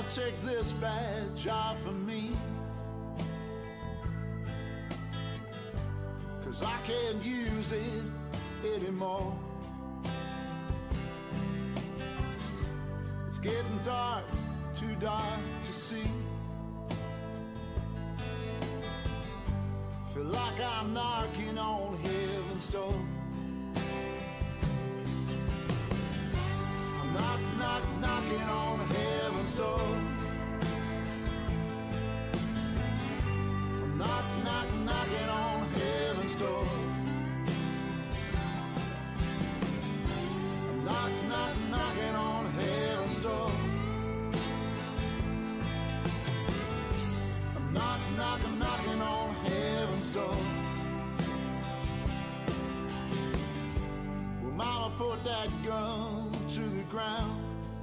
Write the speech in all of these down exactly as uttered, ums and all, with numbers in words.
take this badge off of me, 'cause I can't use it anymore. It's getting dark, too dark to see. Feel like I'm knocking on heaven's door. I'm knock, knock, knocking on heaven's door. I'm knock, knock, knocking on heaven's door. I'm knock, knock, knocking on heaven's door. I'm knock, knock, knocking on heaven's door. Well, Mama put that gun to the ground,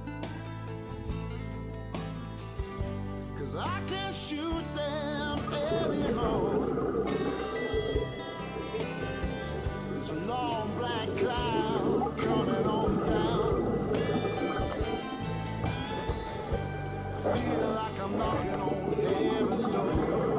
'cause I can't shoot them anymore. There's a long black cloud coming on down. I feel like I'm knocking on heaven's door.